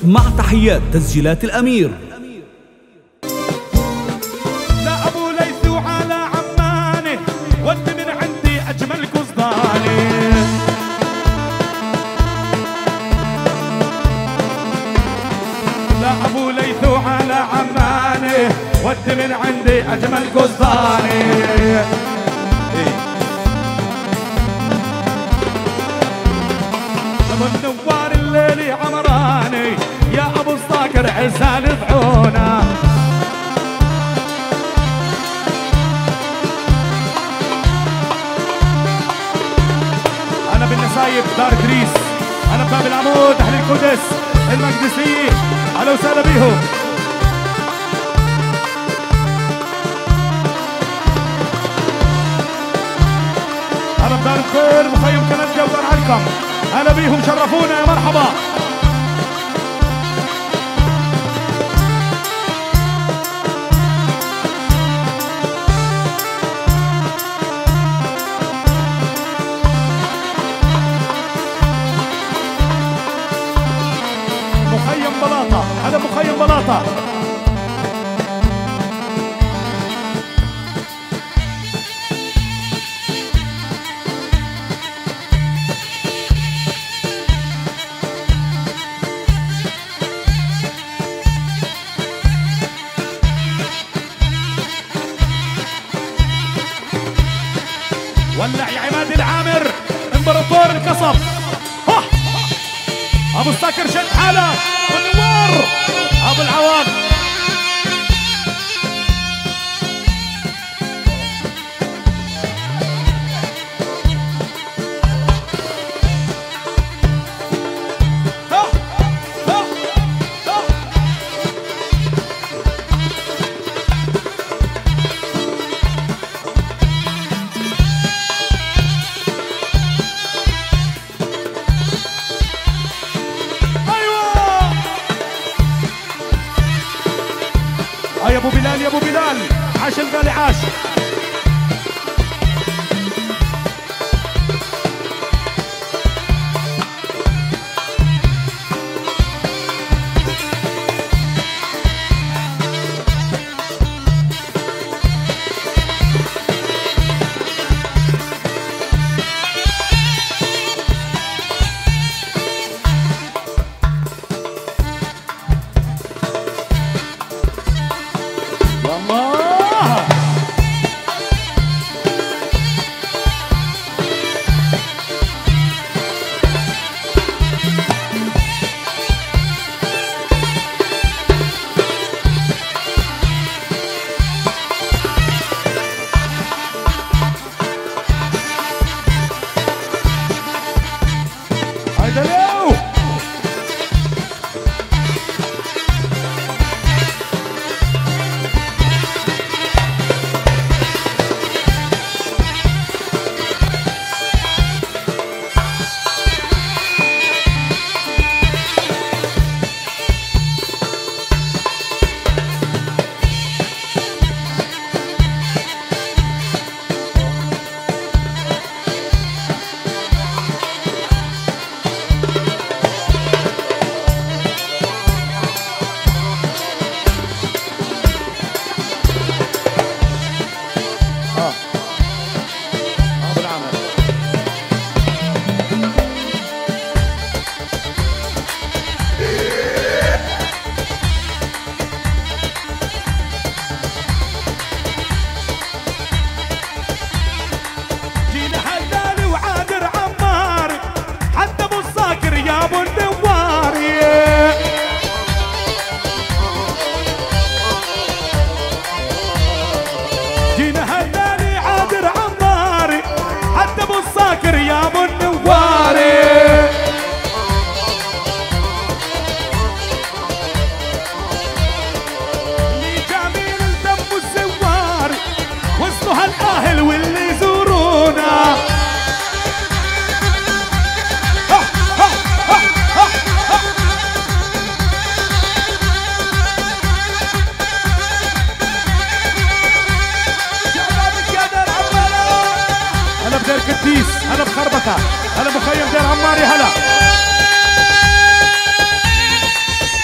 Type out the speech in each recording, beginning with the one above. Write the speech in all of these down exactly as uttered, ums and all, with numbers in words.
مع تحيات تسجيلات الأمير. لا أبو ليث وعلى عماني ود من عندي أجمل قصداني. لا أبو ليث وعلى عماني ود من عندي أجمل قصداني. منوار الليل عمراني يا ابو الصاقر عسال بعونه. انا بالنسايب دار ادريس، انا بباب العمود اهل القدس المقدسيه، اهلا وسهلا بيهم. انا بدار الخير مخيم كنجه ودار علكم، هلا بيهم شرفونا يا مرحبا. مخيم بلاطة، هلا مخيم بلاطة. ولع يا عماد العامر امبراطور القصب. ابو الصقر شد حاله والنوار ابو العوان. يا ابو بلال يا ابو بلال عاش الغالي عاش. هلا بخربطة، هلا مخيم دير عماري، هلا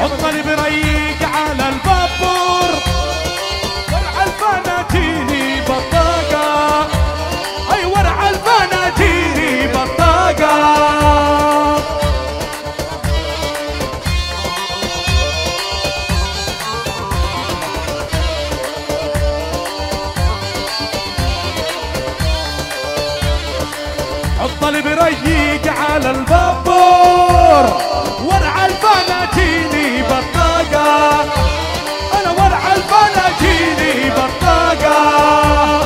حط البريق على البابور ورع الفناجيني بطاقة، اي ورع الفناجيني بطاقة. حط البريق على البابور ورع الفناجيني بطاقة، انا ورع الفناجيني بطاقة.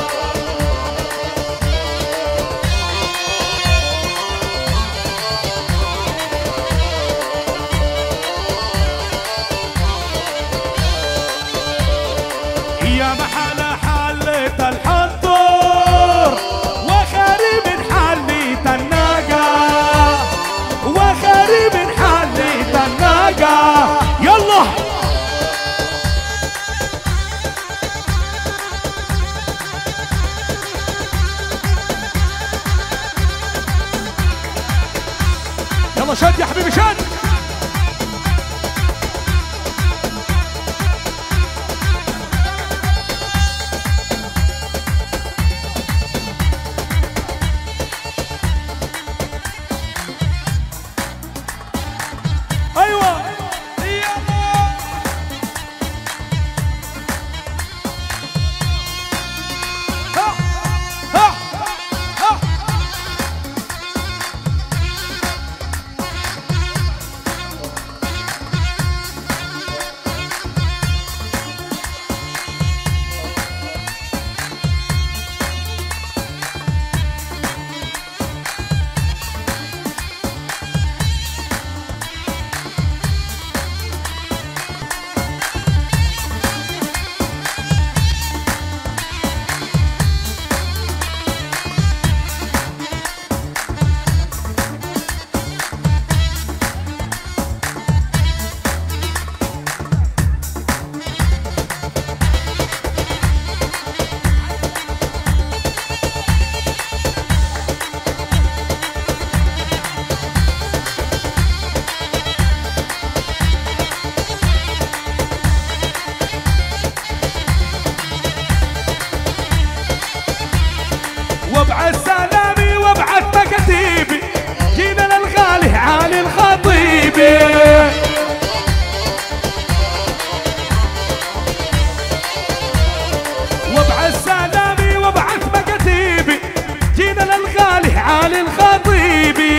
يا محل حلة الحنطور وخريب حلة الناقة، وخريب حلة الناقة. يلا يلا شد يا حبيبي شد. ايوه يلا ها ها ها. وابعث سلامي وابعث مكاتيبي، جينا للغالي عالي الخطيبي. وابعث سلامي وابعث مكاتيبي، جينا للغالي عالي الخطيبي.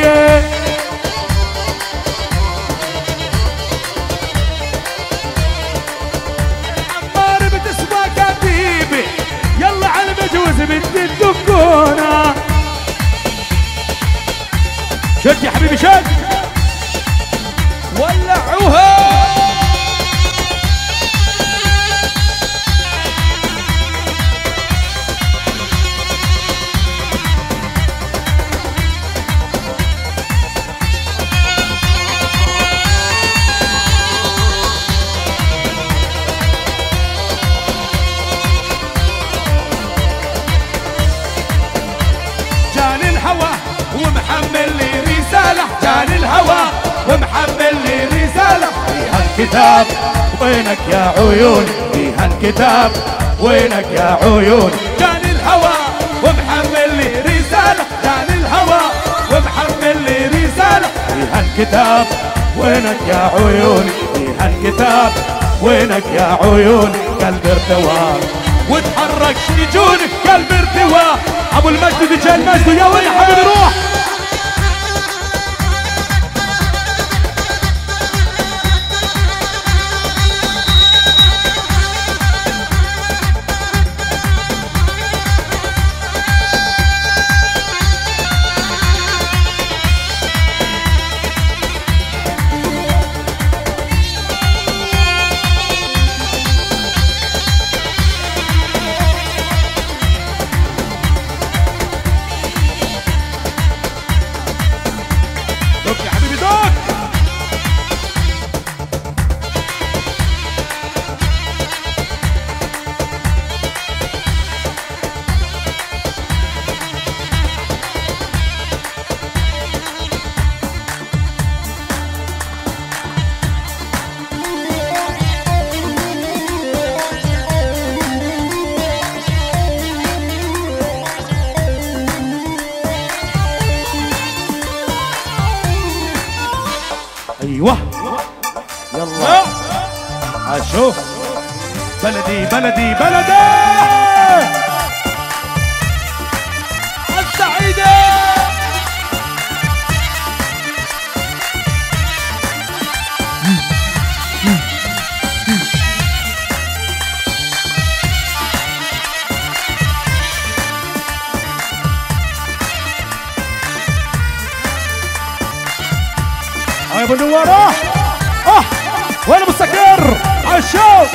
عمار بتسوى كتيبي، يلا على المجوز بنت الدكونة. شد يا حبيبي شد ولعوها. جاني الهوى ومحمل لي رسالة، جاني الهوى ومحمل لي رسالة. فيها الكتاب وينك يا عيون، فيها الكتاب وينك يا عيون. جاني الهوى ومحمل لي رسالة، جاني الهوى ومحمل لي رسالة. فيها الكتاب وينك يا عيون، فيها الكتاب وينك يا عيون. قلبي ارتوى وتحرك شجونك، قلبي ارتوى. ابو المجد دي جاي المجد، يا وين حبيبي روح. ايوه يلا اشوف بلدي بلدي بلدي السعيدة. يا ابو نواره اه وين مستقر عالشوق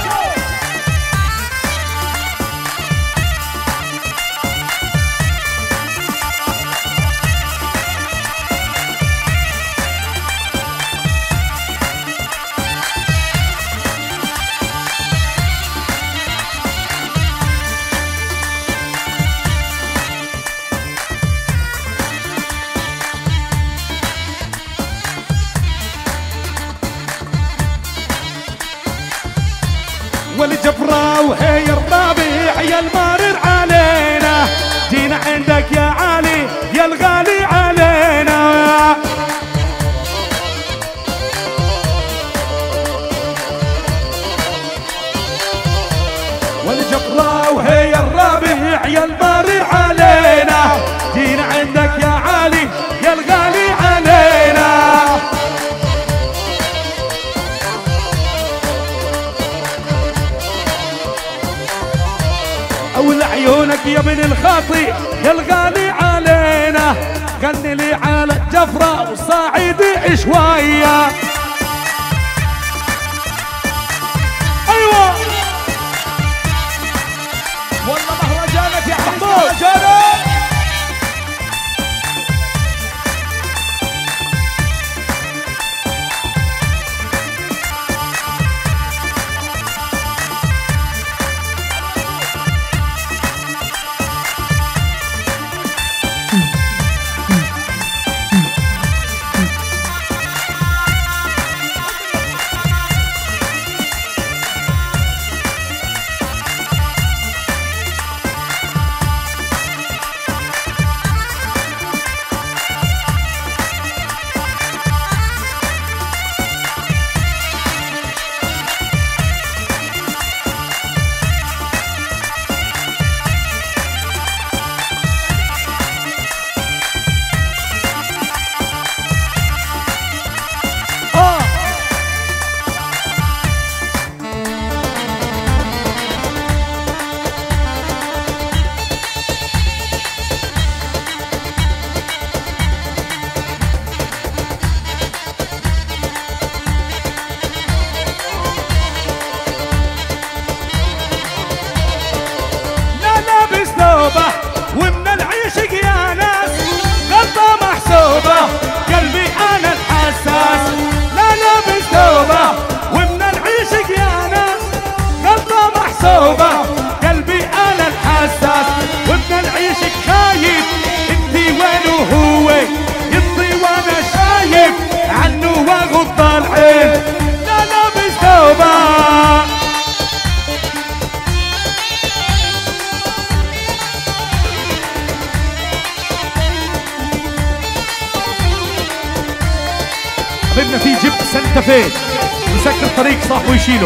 والجبرة وهي الربيع يا المارر علينا جينا عندك يا علي يا الغالي علينا. والجبرة وهي الربيع يا المارر علينا جينا عندك يا علي يا الغالي علينا. أول عيونك يا ابن الخاطي يا الغالي علينا غني لي على الجفرة وصاعدي شوية. أيوة والله مهرجانك يا محمود مهرجانك. ومن العيشق يا ناس غلطة محسوبة قلبي أنا الحساس لا لابس توبة. ومن العيشق يا ناس غلطة محسوبة قلبي أنا الحساس. ومن العيشق خايف انتي وين وهو يطي وانا شايف عنه واغض العين لا لابس توبة. حبيبنا في جيب سانتا-فيه يسكر الطريق صاحبه يشيله.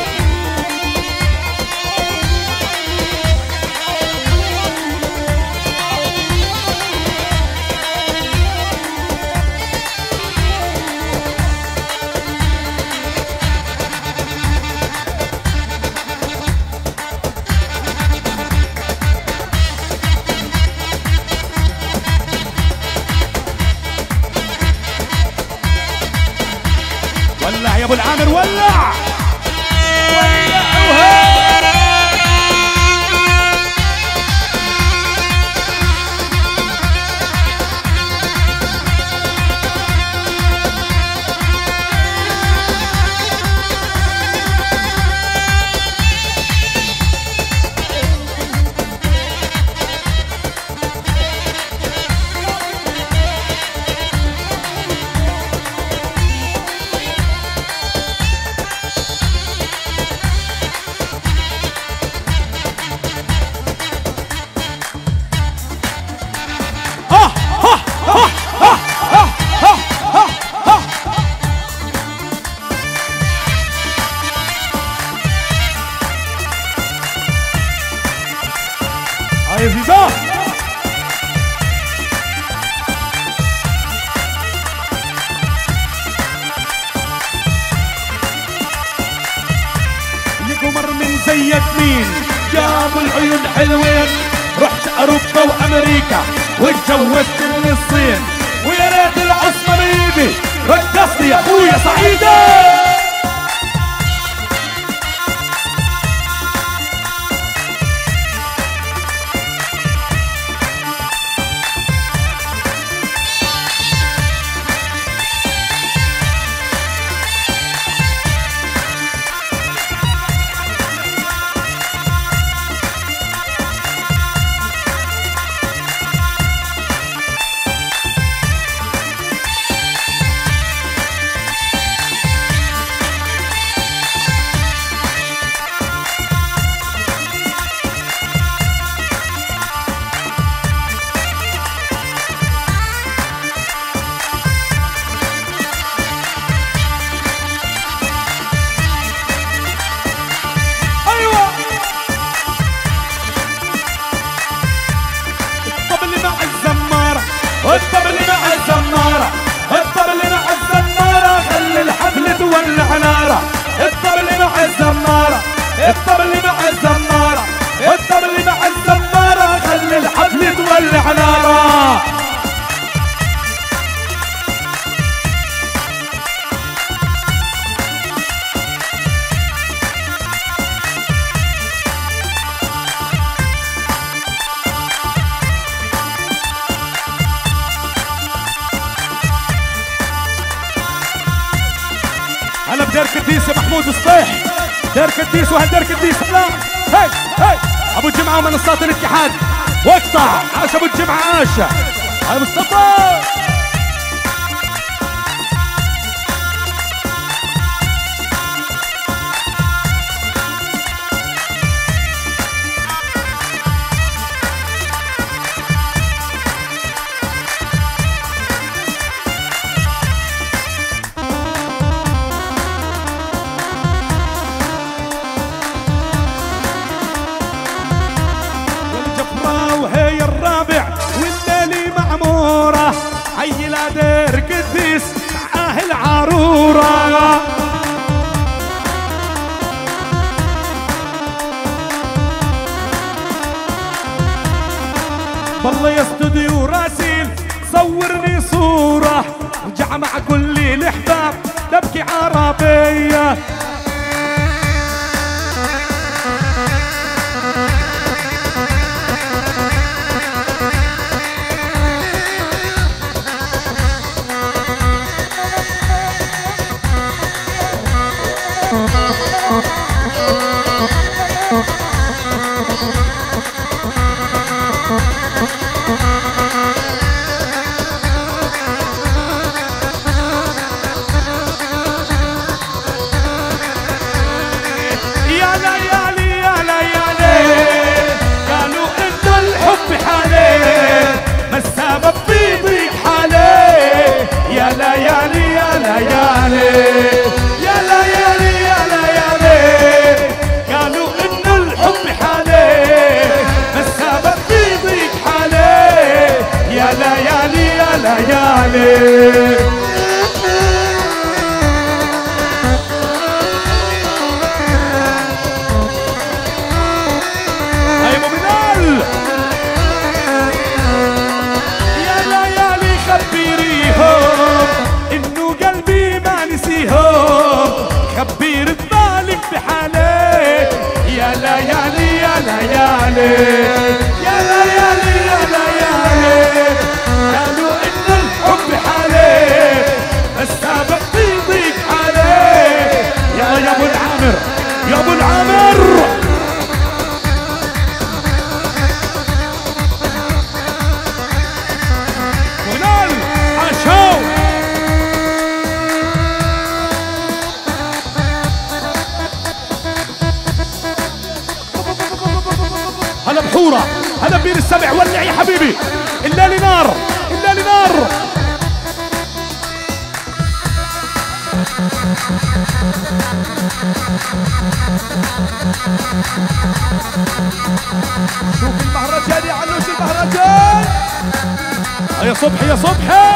ولع يا ابو العامر ولع ولعوها. الله. قمر من زيك مين يا ابو العيون حلوين؟ رحت اوروبا وامريكا واتجوزت من الصين، ويا ريت العصمه بايدي رقصني يا اخويا صعيدي. الطبل مع الزمارة، الطبل مع الزمارة، خلي الحفل تولع نارة. الطبل مع الزمارة، الطبل مع الزمارة، الطبل مع الزمارة، خلي الحفل تولع نارة. أنا بدير كديس يا محمود الصيح، دير كديس وهالدير كديس. لا هي هي أبو الجمعة ومنصات الاتحاد واقطع. عاش أبو الجمعة عاش. هاي مصطفى. وهي الرابع والليلي معمورة، عيلة دير قديس معاه العرورة. بالله يا استوديو راسيل صورني صورة، رجع مع كل الأحباب تبكي عربية. خبير ببالك بحالي يا ليالي يا ليالي يا ليالي يا ليالي. قالوا إن الحب حالي السابق بيضيق عليه. يا يا أبو العامر يا أبو العامر. ونال عشاو هلا بحورة، هلا ببير السبع، ولع يا حبيبي. الليل نار، الليل نار. شوف المهرجان يا علوش المهرجان. يا صبحي يا صبحي.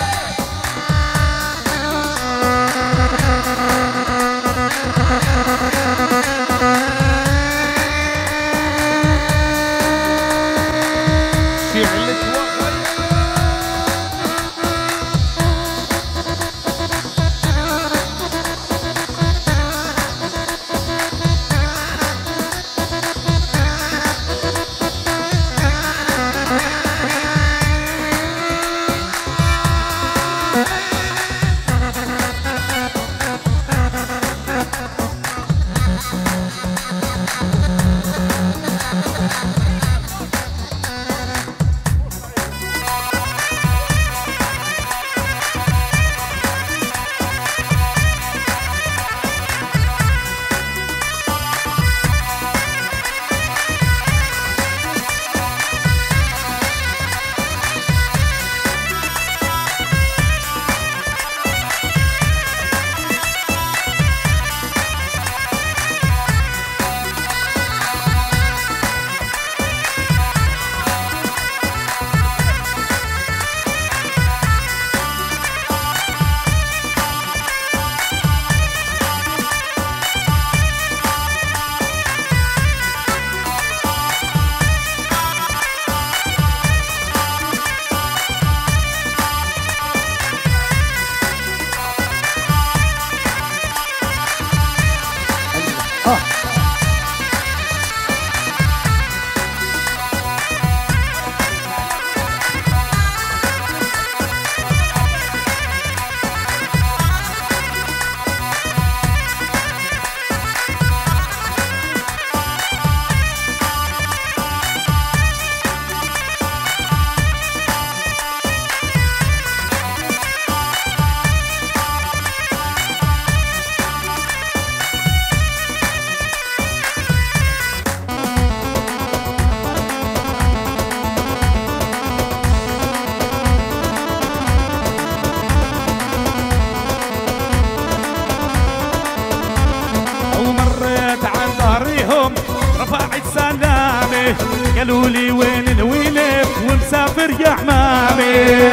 قالوا لي وين الولف ومسافر يا حمامي.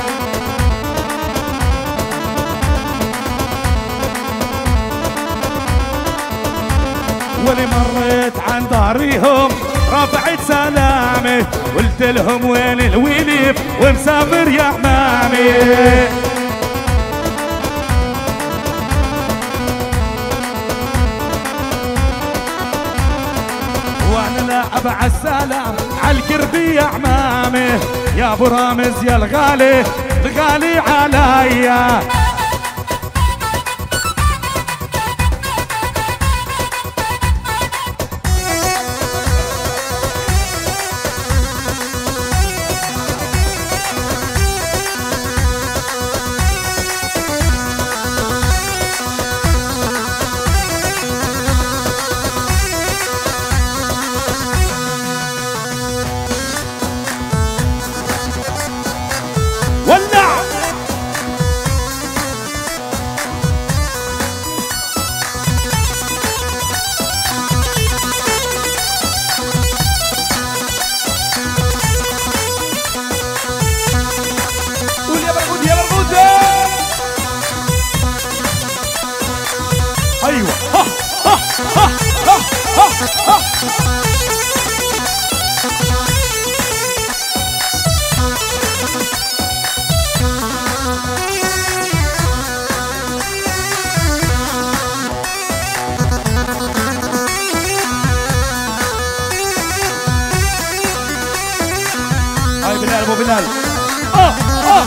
ولي مريت عن داريهم رفعت سلامي قلت لهم وين الولف ومسافر يا حمامي. لاعب عالسلام عالكربي يا عمامي يا ابو رامز يا الغالي الغالي عليا. بلال ابو بلال. اه اه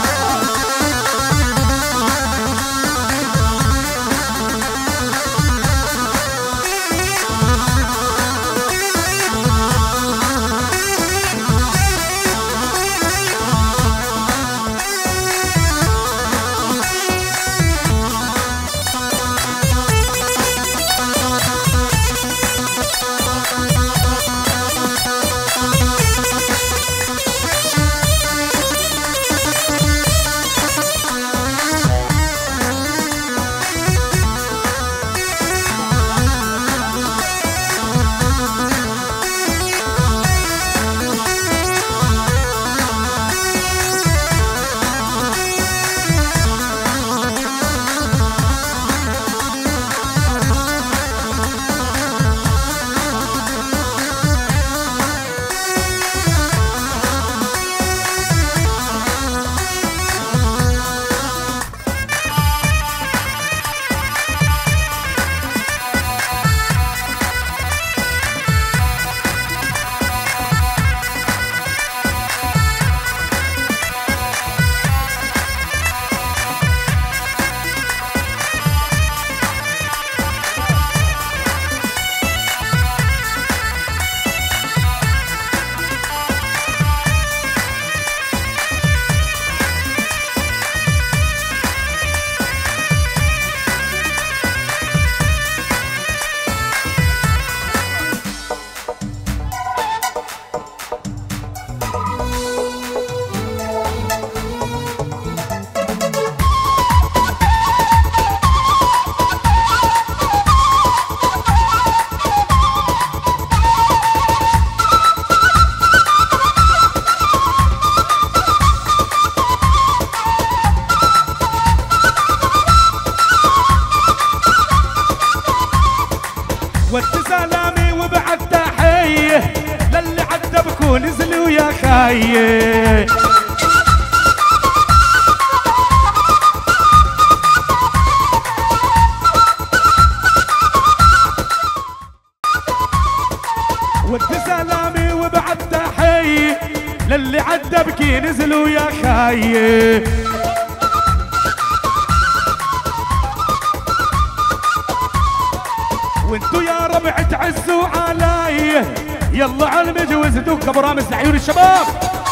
ونزلوا يا خاي. ود سلامي وبعد تحية للي عدى بكي نزلوا يا خاي. وانتو يا ربع تعزوا علي يلا على المجوز دوك برامج لعيون الشباب.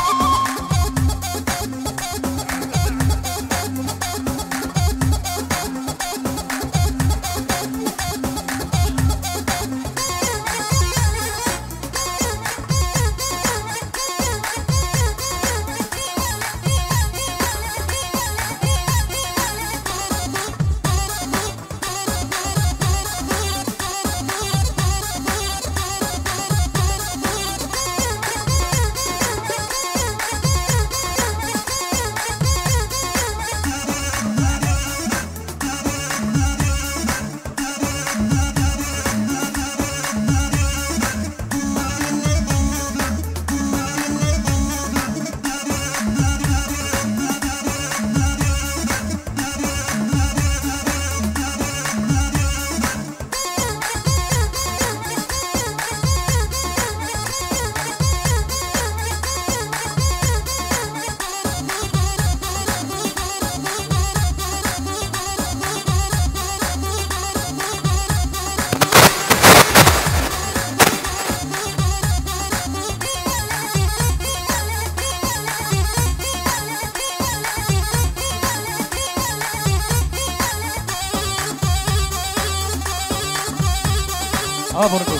اه برضو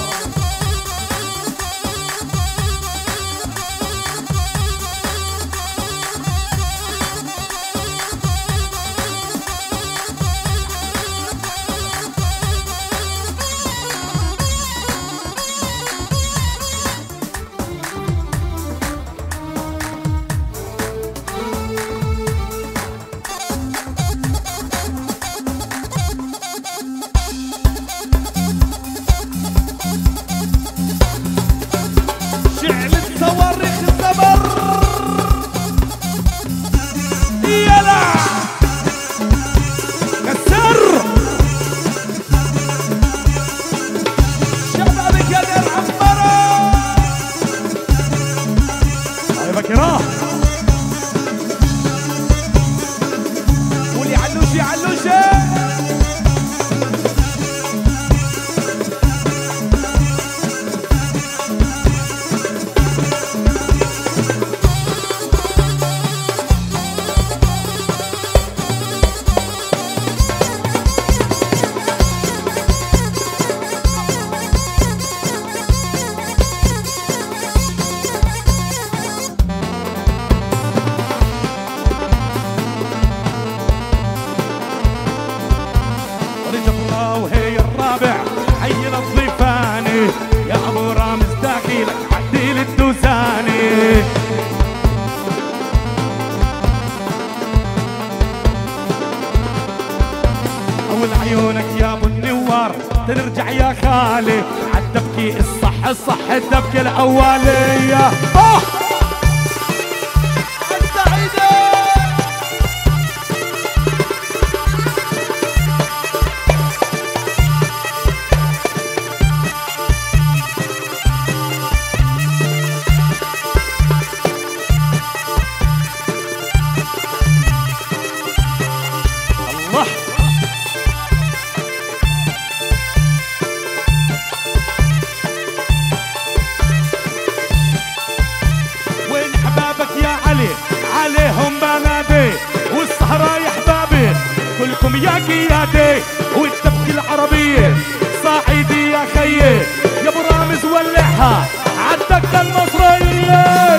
قولي علوشي علوشي. وهي الرابع حينا الضيفاني يا ابو رامز داخلك عديل الدوساني. اول عيونك يا ابو النوار تنرجع يا خالي عالدبكي الصح الصح الدبكي الاوليه. أوه! وين حبابك يا علي عليهم بنادي والسهرة يا حبابي كلكم يا قيادي والدبكة العربية صاعدي يا خيي يا ابو رامز ولعها عالدكة المصرية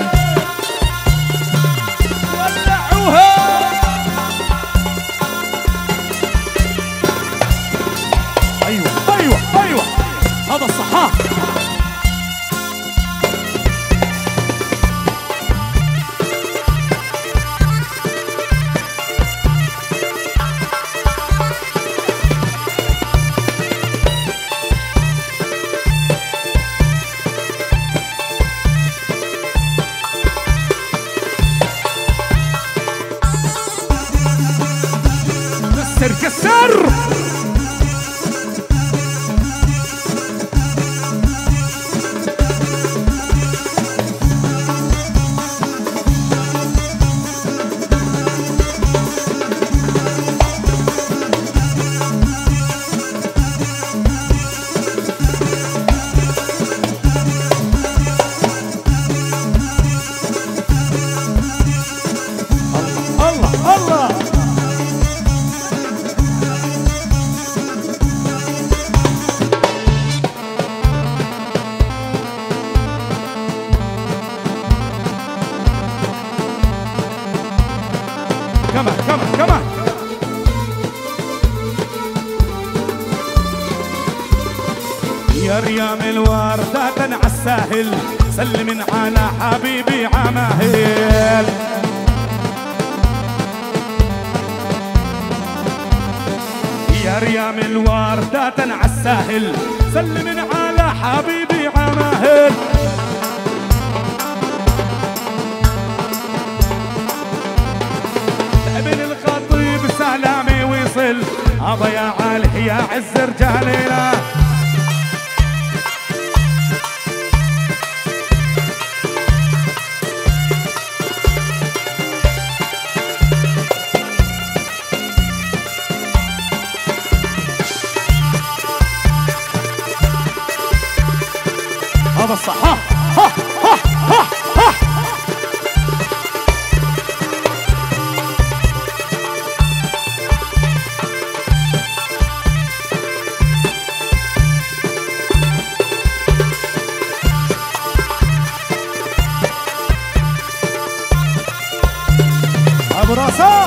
ولعوها. ايوه ايوه ايوه هذا الصحاح. ايسر. كمان كمان كمان. يا ريام الوردة عالساهل سلم على حبيبي عماهل. يا ريام الوردة عالساهل سلم على حبيبي عماهل. ابن الخطيب سلامي ويصل ابا يا علي يا عز رجالنا. هذا الصح. ها ها ها ها ها. ابو راسا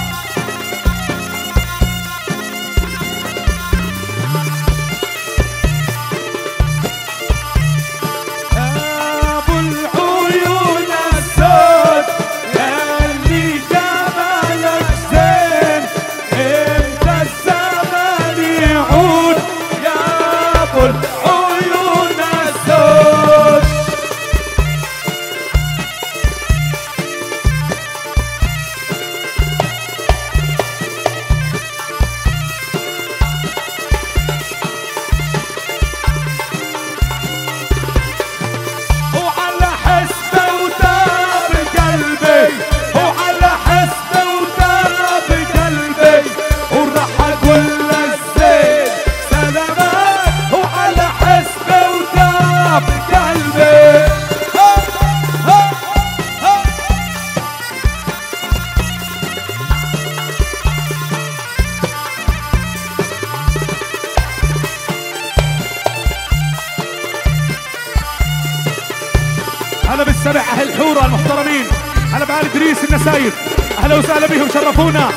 هلا بالسبع اهل حوره المحترمين. هلا بآل ادريس النسايب، اهلا وسهلا بهم شرفونا.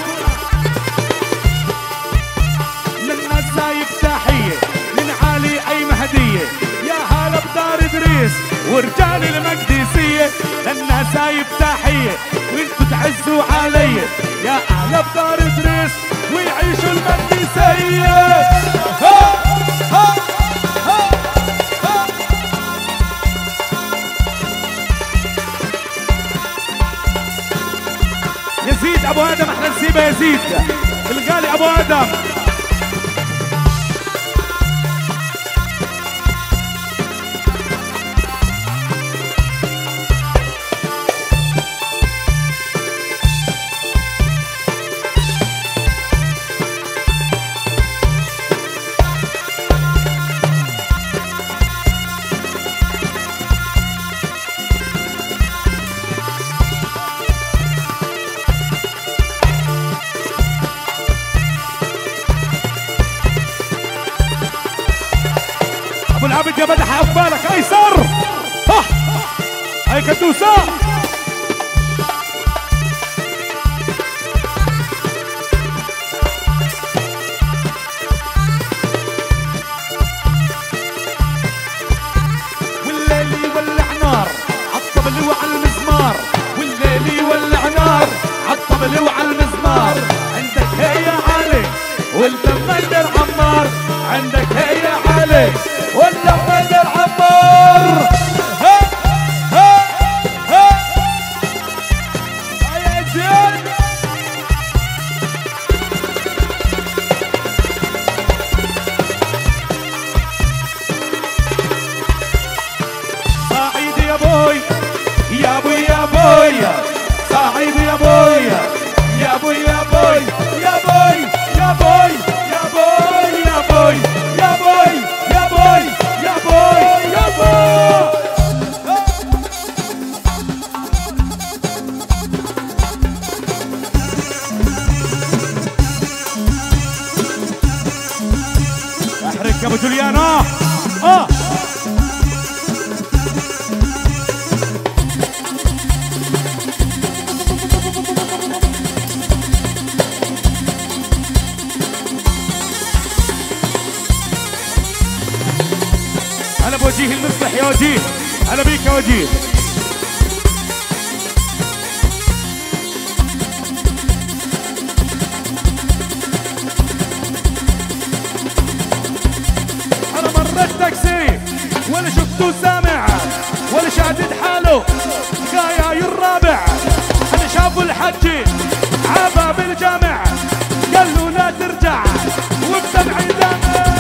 للنسايب تحيه من علي اي مهديه. يا هلا بدار ادريس ورجال المقدسيه. للنسايب تحيه وانتو تعزوا علي. يا اهلا بدار ادريس ويعيشوا المقدسيه. ها ها يزيد ابو ادم، احنا نسيبه يزيد الغالي ابو ادم. ابو العبد يا بدح عقبالك ايسر. ها هاي كدوسه. والليل يولع نار عالطبل وعلى المزمار. والليل يولع نار عالطبل وعلى المزمار. عندك هي يا علي وانت مقدر عمار. عندك هي يا علي ولا مقدر عمار. ها ها ها ابو جوليانا. اه هلا بوجيه المصلح يا وجيه، هلا بيك يا وجيه. انا مرت تاكسي ولا شفته سامع ولا شادد حاله غاية الرابع. انا شافوا الحجي عابا بالجامع قال له لا ترجع وبتبعي دامع.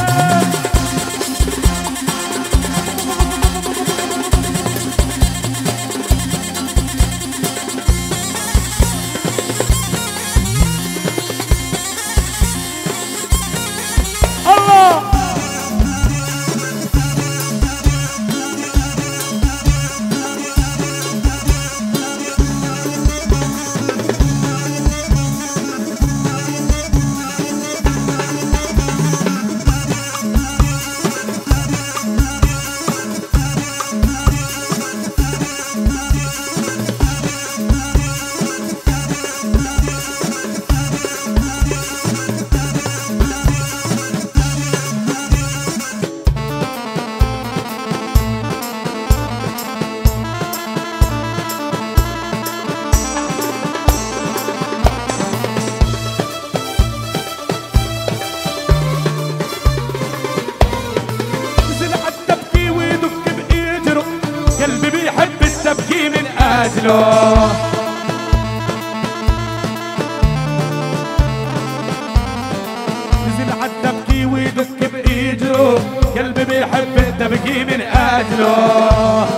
نزل عالتبكي ويدك بإيده قلبي بيحب التبكي من أجله.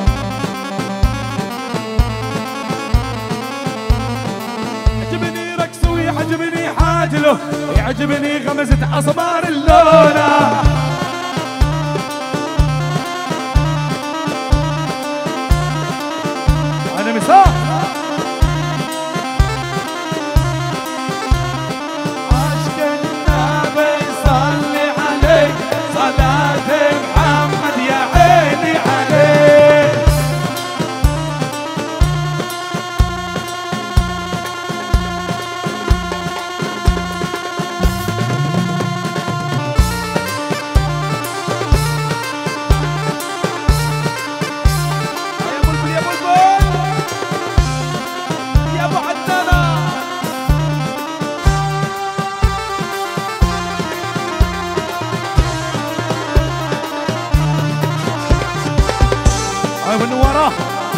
يعجبني رقصه ويعجبني حاجله يعجبني غمزة أصبار اللونة. أنا مساء من وراه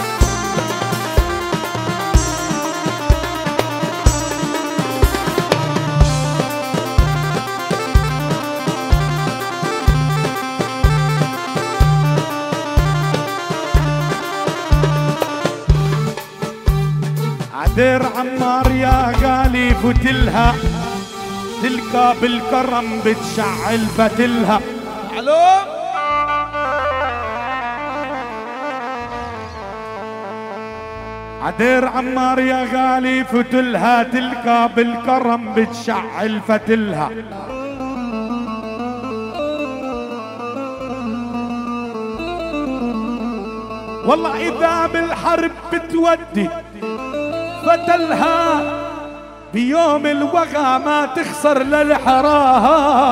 عدير عمار يا غالي فتلها تلقى بالكرم بتشعل فتلها. الو عدير عمار يا غالي فتلها تلقى بالكرم بتشعل فتلها. والله إذا بالحرب بتودي فتلها بيوم الوغى ما تخسر للحرام.